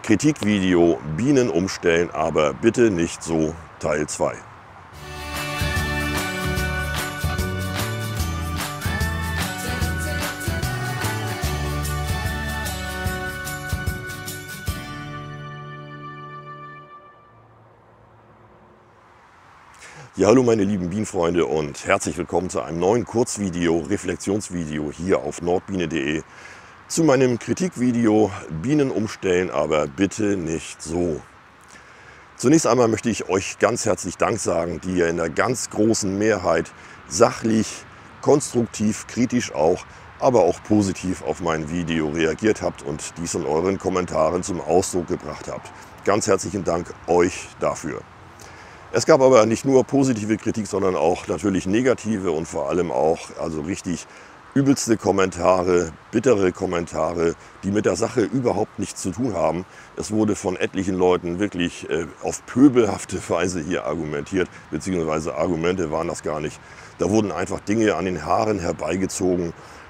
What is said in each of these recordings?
Kritikvideo Bienen umstellen, aber bitte nicht so Teil 2. Ja, hallo meine lieben Bienenfreunde und herzlich willkommen zu einem neuen Kurzvideo, Reflexionsvideo hier auf nordbiene.de zu meinem Kritikvideo Bienen umstellen, aber bitte nicht so. Zunächst einmal möchte ich euch ganz herzlich Dank sagen, die ihr in der ganz großen Mehrheit sachlich, konstruktiv, kritisch auch, aber auch positiv auf mein Video reagiert habt und dies in euren Kommentaren zum Ausdruck gebracht habt. Ganz herzlichen Dank euch dafür. Es gab aber nicht nur positive Kritik, sondern auch natürlich negative und vor allem auch also richtig übelste Kommentare, bittere Kommentare, die mit der Sache überhaupt nichts zu tun haben. Es wurde von etlichen Leuten wirklich auf pöbelhafte Weise hier argumentiert, beziehungsweise Argumente waren das gar nicht. Da wurden einfach Dinge an den Haaren herbeigezogen,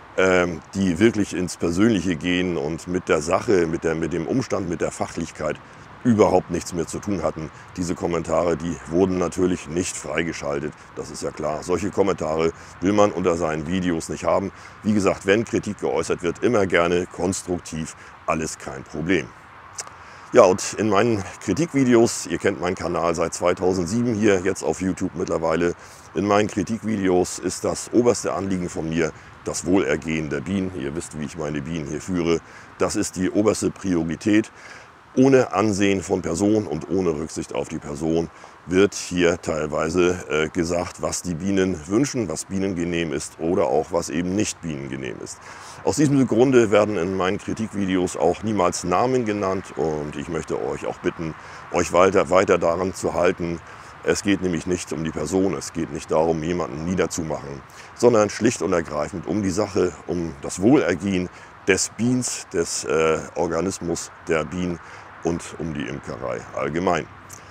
die wirklich ins Persönliche gehen und mit der Sache, mit dem Umstand, mit der Fachlichkeit überhaupt nichts mehr zu tun hatten. Diese Kommentare, die wurden natürlich nicht freigeschaltet, das ist ja klar. Solche Kommentare will man unter seinen Videos nicht haben. Wie gesagt, wenn Kritik geäußert wird, immer gerne konstruktiv, alles kein Problem. Ja, und in meinen Kritikvideos, ihr kennt meinen Kanal seit 2007 hier, jetzt auf YouTube mittlerweile, in meinen Kritikvideos ist das oberste Anliegen von mir das Wohlergehen der Bienen. Ihr wisst, wie ich meine Bienen hier führe. Das ist die oberste Priorität. Ohne Ansehen von Person und ohne Rücksicht auf die Person wird hier teilweise gesagt, was die Bienen wünschen, was bienengenehm ist oder auch was eben nicht bienengenehm ist. Aus diesem Grunde werden in meinen Kritikvideos auch niemals Namen genannt und ich möchte euch auch bitten, euch weiter daran zu halten. Es geht nämlich nicht um die Person, es geht nicht darum, jemanden niederzumachen, sondern schlicht und ergreifend um die Sache, um das Wohlergehen des Biens, des Organismus der Bienen und um die Imkerei allgemein.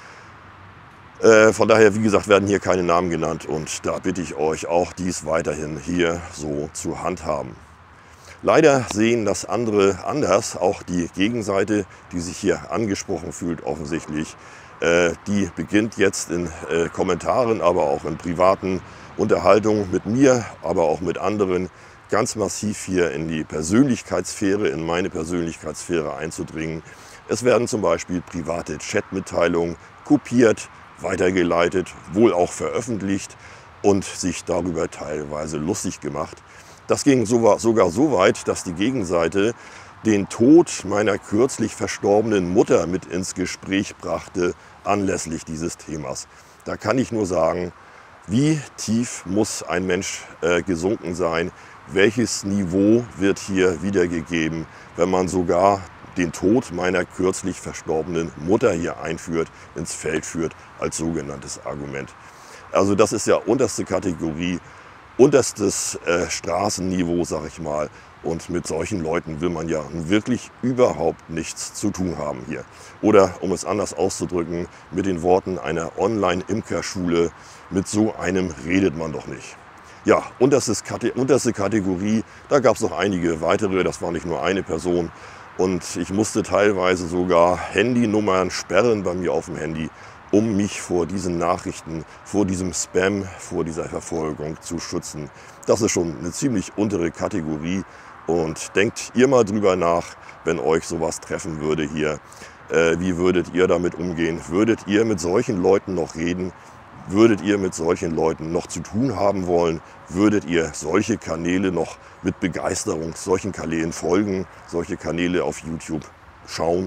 Von daher, wie gesagt, werden hier keine Namen genannt und da bitte ich euch auch, dies weiterhin hier so zu handhaben. Leider sehen das andere anders, auch die Gegenseite, die sich hier angesprochen fühlt offensichtlich. Die beginnt jetzt in Kommentaren, aber auch in privaten Unterhaltungen mit mir, aber auch mit anderen, ganz massiv hier in die Persönlichkeitssphäre, in meine Persönlichkeitssphäre einzudringen. Es werden zum Beispiel private Chatmitteilungen kopiert, weitergeleitet, wohl auch veröffentlicht und sich darüber teilweise lustig gemacht. Das ging sogar so weit, dass die Gegenseite den Tod meiner kürzlich verstorbenen Mutter mit ins Gespräch brachte, anlässlich dieses Themas. Da kann ich nur sagen, wie tief muss ein Mensch gesunken sein, welches Niveau wird hier wiedergegeben, wenn man sogar den Tod meiner kürzlich verstorbenen Mutter hier einführt, ins Feld führt als sogenanntes Argument. Also das ist ja unterste Kategorie, unterstes Straßenniveau, sag ich mal. Und mit solchen Leuten will man ja wirklich überhaupt nichts zu tun haben hier. Oder um es anders auszudrücken, mit den Worten einer Online-Imkerschule, mit so einem redet man doch nicht. Ja, unterste Kategorie, da gab es noch einige weitere, das war nicht nur eine Person. Und ich musste teilweise sogar Handynummern sperren bei mir auf dem Handy, um mich vor diesen Nachrichten, vor diesem Spam, vor dieser Verfolgung zu schützen. Das ist schon eine ziemlich untere Kategorie. Und denkt ihr mal drüber nach, wenn euch sowas treffen würde hier. Wie würdet ihr damit umgehen? Würdet ihr mit solchen Leuten noch reden? Würdet ihr mit solchen Leuten noch zu tun haben wollen? Würdet ihr solche Kanäle noch mit Begeisterung, solchen Kanälen folgen, solche Kanäle auf YouTube schauen?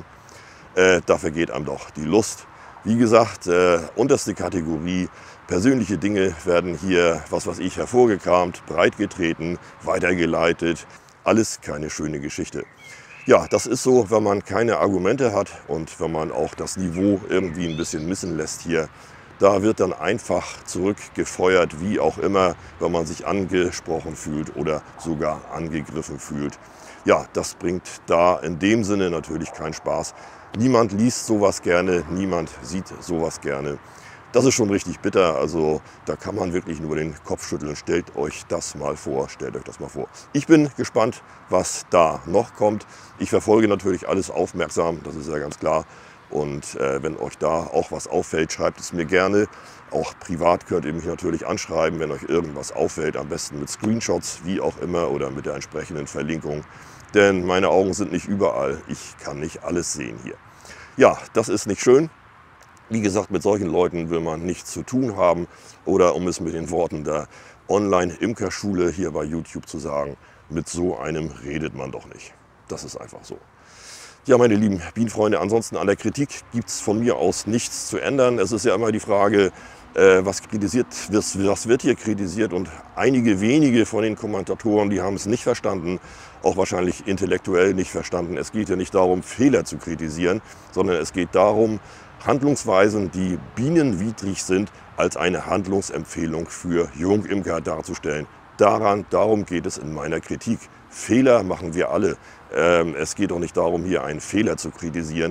Da vergeht einem doch die Lust. Wie gesagt, unterste Kategorie, persönliche Dinge werden hier, was weiß ich, hervorgekramt, breitgetreten, weitergeleitet. Alles keine schöne Geschichte. Ja, das ist so, wenn man keine Argumente hat und wenn man auch das Niveau irgendwie ein bisschen missen lässt hier. Da wird dann einfach zurückgefeuert, wie auch immer, wenn man sich angesprochen fühlt oder sogar angegriffen fühlt. Ja, das bringt da in dem Sinne natürlich keinen Spaß. Niemand liest sowas gerne, niemand sieht sowas gerne. Das ist schon richtig bitter, also da kann man wirklich nur den Kopf schütteln. Stellt euch das mal vor, stellt euch das mal vor. Ich bin gespannt, was da noch kommt. Ich verfolge natürlich alles aufmerksam, das ist ja ganz klar. Und wenn euch da auch was auffällt, schreibt es mir gerne. Auch privat könnt ihr mich natürlich anschreiben, wenn euch irgendwas auffällt. Am besten mit Screenshots, wie auch immer, oder mit der entsprechenden Verlinkung. Denn meine Augen sind nicht überall. Ich kann nicht alles sehen hier. Ja, das ist nicht schön. Wie gesagt, mit solchen Leuten will man nichts zu tun haben. Oder um es mit den Worten der Online-Imkerschule hier bei YouTube zu sagen, mit so einem redet man doch nicht. Das ist einfach so. Ja, meine lieben Bienenfreunde, ansonsten an der Kritik gibt es von mir aus nichts zu ändern. Es ist ja immer die Frage, was wird hier kritisiert, und einige wenige von den Kommentatoren, die haben es nicht verstanden, auch wahrscheinlich intellektuell nicht verstanden. Es geht ja nicht darum, Fehler zu kritisieren, sondern es geht darum, Handlungsweisen, die bienenwidrig sind, als eine Handlungsempfehlung für Jungimker darzustellen. Darum geht es in meiner Kritik. Fehler machen wir alle. Es geht doch nicht darum, hier einen Fehler zu kritisieren,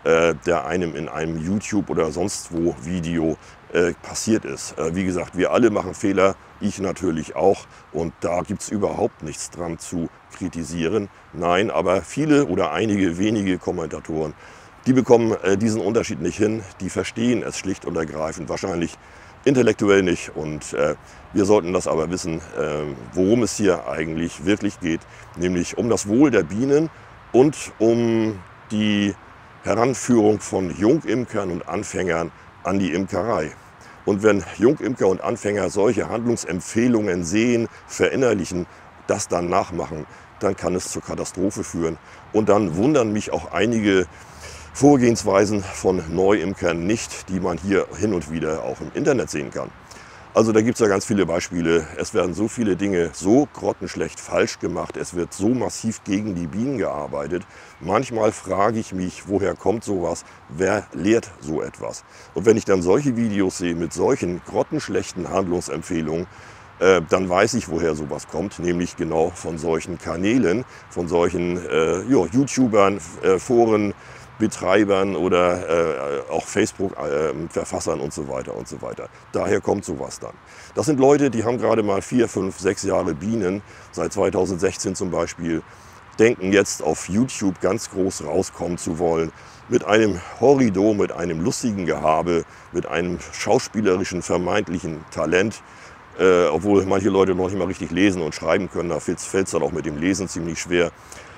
der einem in einem YouTube oder sonst wo Video passiert ist. Wie gesagt, wir alle machen Fehler, ich natürlich auch, und da gibt es überhaupt nichts dran zu kritisieren. Nein, aber viele oder einige wenige Kommentatoren, die bekommen diesen Unterschied nicht hin, die verstehen es schlicht und ergreifend wahrscheinlich intellektuell nicht, und wir sollten das aber wissen, worum es hier eigentlich wirklich geht, nämlich um das Wohl der Bienen und um die Heranführung von Jungimkern und Anfängern an die Imkerei. Und wenn Jungimker und Anfänger solche Handlungsempfehlungen sehen, verinnerlichen, das dann nachmachen, dann kann es zur Katastrophe führen. Und dann wundern mich auch einige Vorgehensweisen von Neuimkern nicht, die man hier hin und wieder auch im Internet sehen kann. Also da gibt es ja ganz viele Beispiele. Es werden so viele Dinge so grottenschlecht falsch gemacht. Es wird so massiv gegen die Bienen gearbeitet. Manchmal frage ich mich, woher kommt sowas? Wer lehrt so etwas? Und wenn ich dann solche Videos sehe mit solchen grottenschlechten Handlungsempfehlungen, dann weiß ich, woher sowas kommt, nämlich genau von solchen Kanälen, von solchen YouTubern, Foren, Betreibern oder auch Facebook-Verfassern und so weiter und so weiter. Daher kommt sowas dann. Das sind Leute, die haben gerade mal 4, 5, 6 Jahre Bienen, seit 2016 zum Beispiel, denken jetzt auf YouTube ganz groß rauskommen zu wollen, mit einem Horrido, mit einem lustigen Gehabe, mit einem schauspielerischen vermeintlichen Talent, obwohl manche Leute noch nicht mal richtig lesen und schreiben können, da fällt es dann auch mit dem Lesen ziemlich schwer.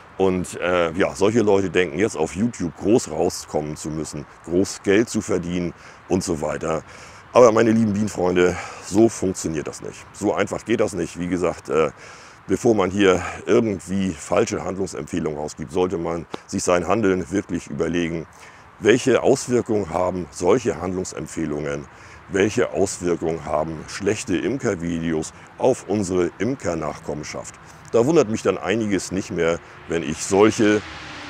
Und ja, solche Leute denken jetzt auf YouTube groß rauskommen zu müssen, groß Geld zu verdienen und so weiter. Aber meine lieben Bienenfreunde, so funktioniert das nicht. So einfach geht das nicht. Wie gesagt, bevor man hier irgendwie falsche Handlungsempfehlungen rausgibt, sollte man sich sein Handeln wirklich überlegen, welche Auswirkungen haben solche Handlungsempfehlungen, welche Auswirkungen haben schlechte Imkervideos auf unsere Imkernachkommenschaft. Da wundert mich dann einiges nicht mehr, wenn ich solche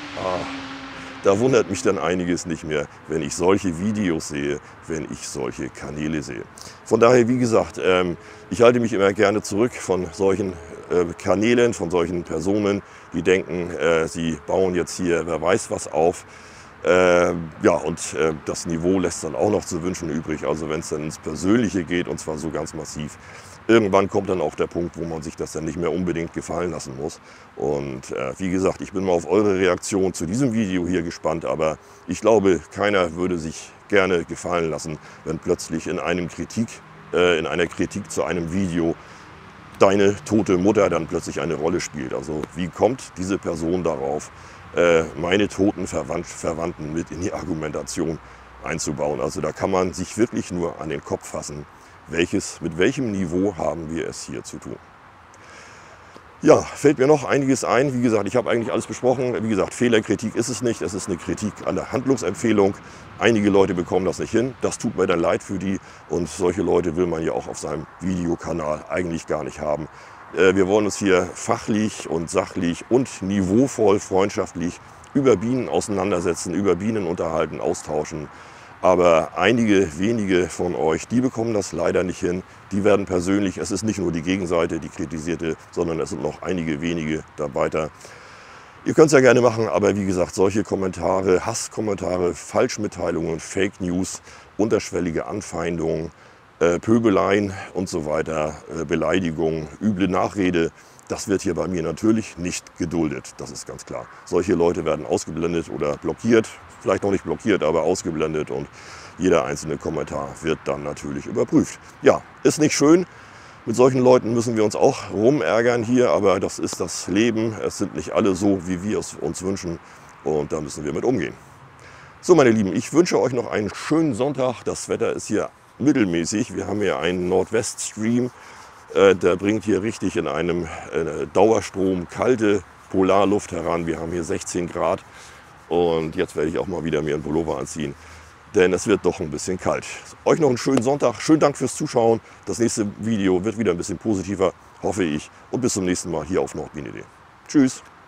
Videos sehe, wenn ich solche Kanäle sehe. Von daher, wie gesagt, ich halte mich immer gerne zurück von solchen Kanälen, von solchen Personen, die denken, sie bauen jetzt hier wer weiß was auf. Das Niveau lässt dann auch noch zu wünschen übrig, also wenn es dann ins Persönliche geht, und zwar so ganz massiv. Irgendwann kommt dann auch der Punkt, wo man sich das dann nicht mehr unbedingt gefallen lassen muss. Und wie gesagt, ich bin mal auf eure Reaktion zu diesem Video hier gespannt, aber ich glaube, keiner würde sich gerne gefallen lassen, wenn plötzlich in einer Kritik zu einem Video deine tote Mutter dann plötzlich eine Rolle spielt. Also wie kommt diese Person darauf, meine toten Verwandten mit in die Argumentation einzubauen? Also da kann man sich wirklich nur an den Kopf fassen, mit welchem Niveau haben wir es hier zu tun. Ja, fällt mir noch einiges ein. Wie gesagt, ich habe eigentlich alles besprochen. Wie gesagt, Fehlerkritik ist es nicht. Es ist eine Kritik an der Handlungsempfehlung. Einige Leute bekommen das nicht hin. Das tut mir dann leid für die. Und solche Leute will man ja auch auf seinem Videokanal eigentlich gar nicht haben. Wir wollen uns hier fachlich und sachlich und niveauvoll, freundschaftlich über Bienen auseinandersetzen, über Bienen unterhalten, austauschen. Aber einige wenige von euch, die bekommen das leider nicht hin. Die werden persönlich, es ist nicht nur die Gegenseite, die kritisierte, sondern es sind noch einige wenige dabei. Ihr könnt es ja gerne machen, aber wie gesagt, solche Kommentare, Hasskommentare, Falschmitteilungen, Fake News, unterschwellige Anfeindungen, Pöbeleien und so weiter, Beleidigungen, üble Nachrede, das wird hier bei mir natürlich nicht geduldet. Das ist ganz klar. Solche Leute werden ausgeblendet oder blockiert, vielleicht noch nicht blockiert, aber ausgeblendet und jeder einzelne Kommentar wird dann natürlich überprüft. Ja, ist nicht schön. Mit solchen Leuten müssen wir uns auch rumärgern hier, aber das ist das Leben. Es sind nicht alle so, wie wir es uns wünschen und da müssen wir mit umgehen. So, meine Lieben, ich wünsche euch noch einen schönen Sonntag. Das Wetter ist hier mittelmäßig. Wir haben hier einen Nordweststream, der bringt hier richtig in einem Dauerstrom kalte Polarluft heran. Wir haben hier 16 Grad und jetzt werde ich auch mal wieder mir einen Pullover anziehen, denn es wird doch ein bisschen kalt. Euch noch einen schönen Sonntag. Schönen Dank fürs Zuschauen. Das nächste Video wird wieder ein bisschen positiver, hoffe ich. Und bis zum nächsten Mal hier auf nordbiene.de. Tschüss.